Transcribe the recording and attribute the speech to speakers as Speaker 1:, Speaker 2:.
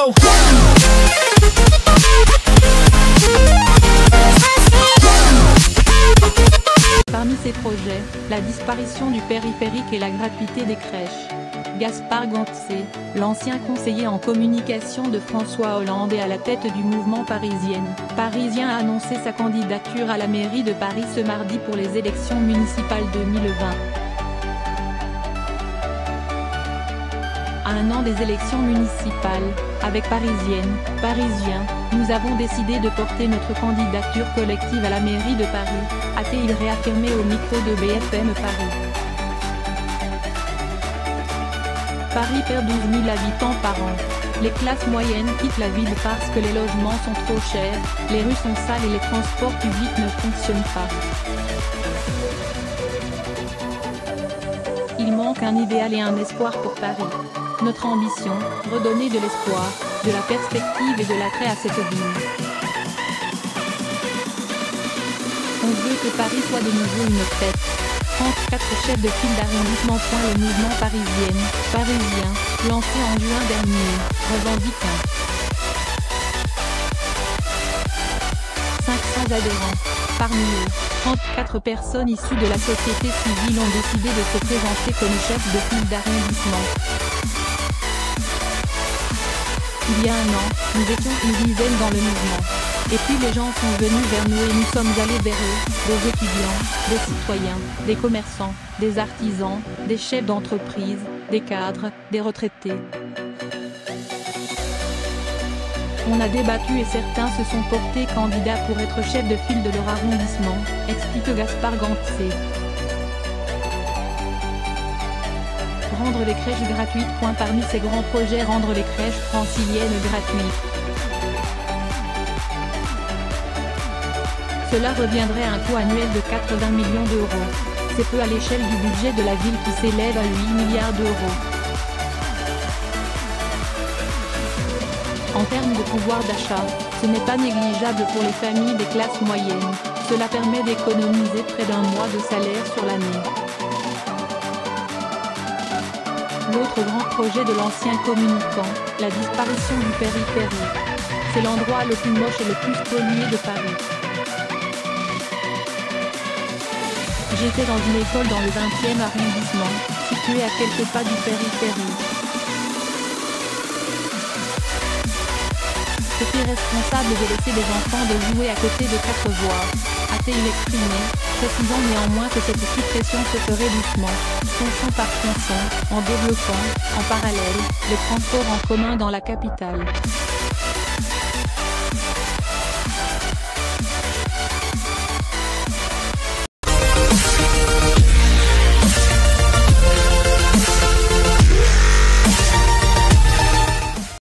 Speaker 1: go.
Speaker 2: Parmi ces projets, la disparition du périphérique et la gratuité des crèches. Gaspard Gantse, l'ancien conseiller en communication de François Hollande et à la tête du mouvement parisien, a annoncé sa candidature à la mairie de Paris ce mardi pour les élections municipales 2020. À un an des élections municipales, avec Parisiens, nous avons décidé de porter notre candidature collective à la mairie de Paris, a-t-il réaffirmé au micro de BFM Paris. Paris perd 12 000 habitants par an. Les classes moyennes quittent la ville parce que les logements sont trop chers, les rues sont sales et les transports publics ne fonctionnent pas. Il manque un idéal et un espoir pour Paris. Notre ambition, redonner de l'espoir, de la perspective et de l'attrait à cette ville. On veut que Paris soit de nouveau une fête. 34 chefs de file d'arrondissement. Le mouvement parisien, lancé en juin dernier, revendique 500 adhérents. Parmi eux, 34 personnes issues de la société civile ont décidé de se présenter comme chefs de file d'arrondissement. Il y a un an, nous étions une dizaine dans le mouvement. Et puis les gens sont venus vers nous et nous sommes allés vers eux, des étudiants, des citoyens, des commerçants, des artisans, des chefs d'entreprise, des cadres, des retraités. On a débattu et certains se sont portés candidats pour être chefs de file de leur arrondissement, explique Gaspard Gantse. Rendre les crèches gratuites. Parmi ces grands projets, rendre les crèches franciliennes gratuites. Cela reviendrait à un coût annuel de 80 millions d'euros. C'est peu à l'échelle du budget de la ville qui s'élève à 8 milliards d'euros. En termes de pouvoir d'achat, ce n'est pas négligeable pour les familles des classes moyennes. Cela permet d'économiser près d'un mois de salaire sur l'année. L'autre grand projet de l'ancien communicant, la disparition du périphérique. C'est l'endroit le plus moche et le plus pollué de Paris. J'étais dans une école dans le 20e arrondissement, située à quelques pas du périphérique. C'est irresponsable de laisser des enfants de jouer à côté de 4 voies, a-t-il exprimé, précisant néanmoins que cette suppression se ferait doucement, tronçon par tronçon, en développant, en parallèle, les transports en commun dans la capitale.